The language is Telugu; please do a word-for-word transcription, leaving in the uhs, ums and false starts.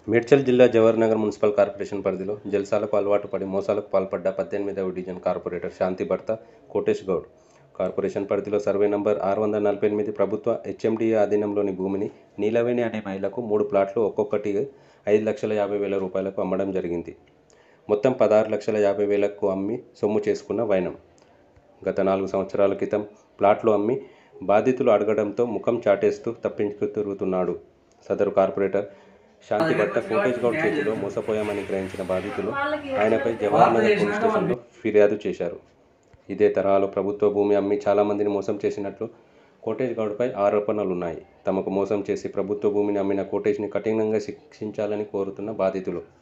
మేడ్చల్ జిల్లా జవహర్ నగర్ మున్సిపల్ కార్పొరేషన్ పరిధిలో జల్సాలకు అలవాటు పడి మోసాలకు పాల్పడ్డ పద్దెనిమిదవ డివిజన్ కార్పొరేటర్ శాంతి భర్త కోటేష్ గౌడ్ కార్పొరేషన్ పరిధిలో సర్వే నంబర్ ఆరు వందల నలభై ఎనిమిది ప్రభుత్వ హెచ్ఎండిఏ ఆధీనంలోని భూమిని నీలవేణి అనే మహిళకు మూడు ప్లాట్లు ఒక్కొక్కటి ఐదు లక్షల యాభై వేల రూపాయలకు అమ్మడం జరిగింది. మొత్తం పదహారు లక్షల యాభై వేలకు అమ్మి సొమ్ము చేసుకున్న వైనం గత నాలుగు సంవత్సరాల క్రితం ప్లాట్లు అమ్మి బాధితులు అడగడంతో ముఖం చాటేస్తూ తప్పించుకు తిరుగుతున్నాడు. సదరు కార్పొరేటర్ శాంతి భర్త కోటేష్ గౌడ్ చేతిలో మోసపోయామని గ్రహించిన బాధితులు ఆయనపై జవహర్ నగర్ పోలీస్ స్టేషన్లో ఫిర్యాదు చేశారు. ఇదే తరహాలో ప్రభుత్వ భూమి అమ్మి చాలామందిని మోసం చేసినట్లు కోటేష్ గౌడ్పై ఆరోపణలున్నాయి. తమకు మోసం చేసి ప్రభుత్వ భూమిని అమ్మిన కోటేష్ని కఠినంగా శిక్షించాలని కోరుతున్న బాధితులు